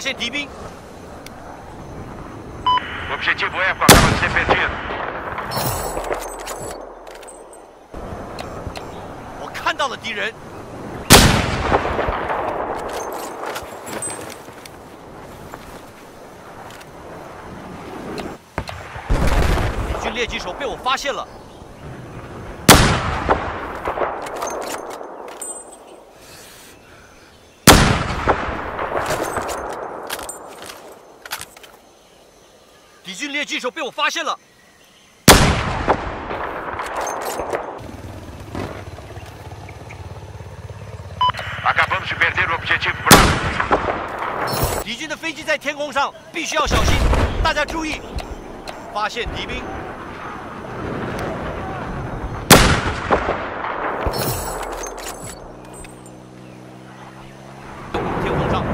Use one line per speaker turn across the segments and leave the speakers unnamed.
现敌兵。
O objetivo Eco acaba de ser perdido.
我看到了敌人。敌军猎击手被我发现了。 敌军猎击手被我发现了。
Acabamos de perder o objetivo Bravo.
敌军的飞机在天空上，必须要小心。大家注意，发现敌兵。天空上。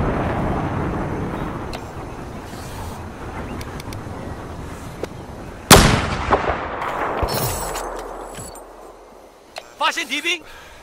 发现敌兵，